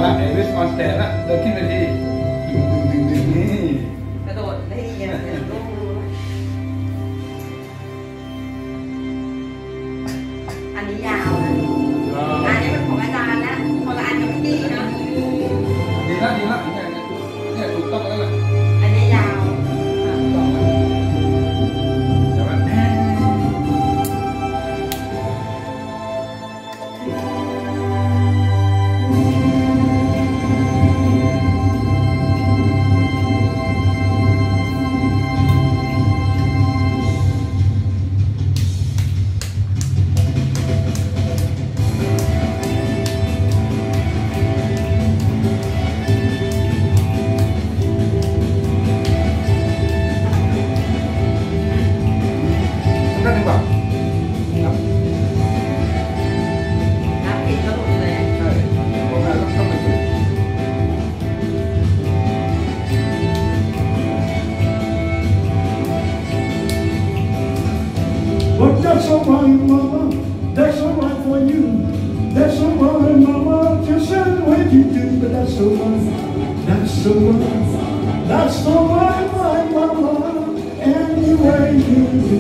ละเอวิสออนสเตจละเดินขึ้นไปที่ดึงนี่กระโดดได้ยังไงลูกรู้อันนี้ยาวนะอันนี้เป็นของอาจารย์นะคนละอันกับพี่นะดีละเนี่ยถูกต้องแล้วแหละอันนี้ยาวเดี๋ยวมันก็ถึงแบบนับผิดก็หลุดเลยใช่เพราะว่าต้องไปฝึก But that's alright, mama. That's alright for you. That's alright, mama. Just say what you do, but that's alright. That's alright. That's alright, my mama. Any way you do.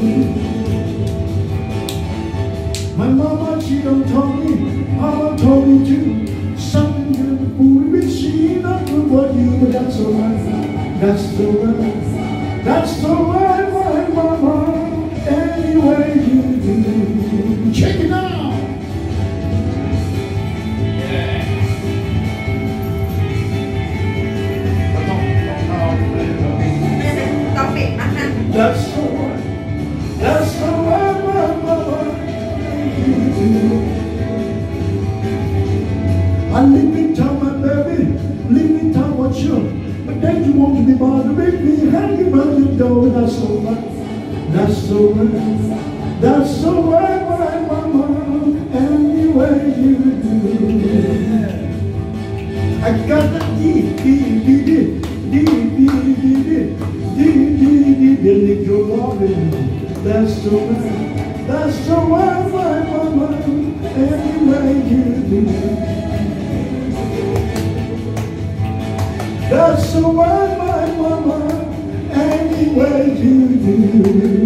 My mama, she don't tell me. Mama told me to. Something good, food, but she not good for you, but that's alright. That's alright. That's alright, my mama. Any way you do. Check it out. ต้องปิดมากนะ That's alright. That's alright, my mama. You do. I leave me tell my baby, leave me tell what you. But then you want to be bothering me, hanging around the door. That's alright. That's alright. That's alright, my mama. Any way you do. I got the little loving. That's alright. That's alright, my mama. Any way you do. That's alright, my mama. Any way you do.